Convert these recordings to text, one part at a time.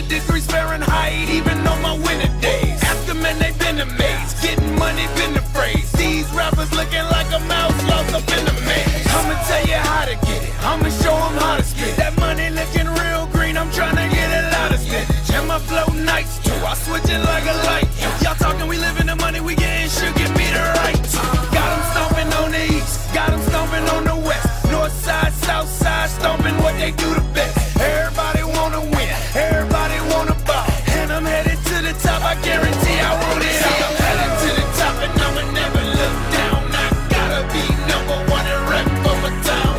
degrees Fahrenheit, even on my winter days. Ask them and they been amazed. Getting money, been the phrase. These rappers looking like a mouse lost up in the maze. I'ma tell you how to get it. I'ma show them how to spit. That money looking real green, I'm trying to get a lot of spinach. And my flow nice too, I switch it like a light. Y'all talking, we living the money, we getting should give me the right. Got them stomping on the east, got them stomping on the west. North side, south side, stomping what they do the best. Everybody wanna win, everybody wanna ball. And I'm headed to the top, I guarantee I want it all. I'm headed to the top and I'ma never look down. I gotta be number one and rep for my town.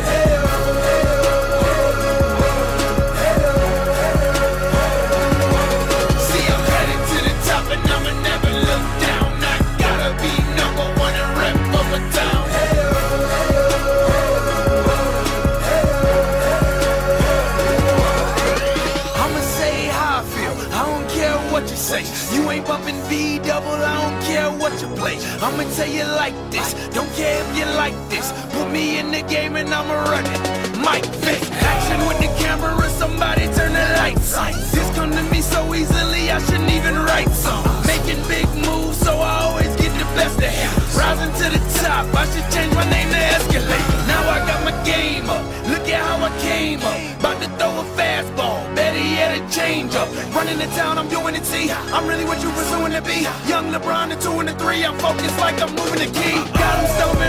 See, I'm headed to the top and I'ma never look down. I gotta be number one and rep for my town. I'ma say how I feel, I don't care what you say. You ain't bumping V double, I don't care what you play. I'ma tell you like this, don't care if you like this. Put me in the game and I'ma run it. Mike Vick, action with the camera, somebody turn the lights on. This come to me so easily, I shouldn't even write songs. Making big moves, so I always get the best of him. Rising to the top, I should change my name to Escalade. Now I got my game up, look at how I came up. About to throw a fastball, better yet a change up. Running the town, I'm doing it, see. I'm really what you pursuing to be. Young LeBron, the 2 and the 3, I'm focused like I'm moving the key. Got him stoned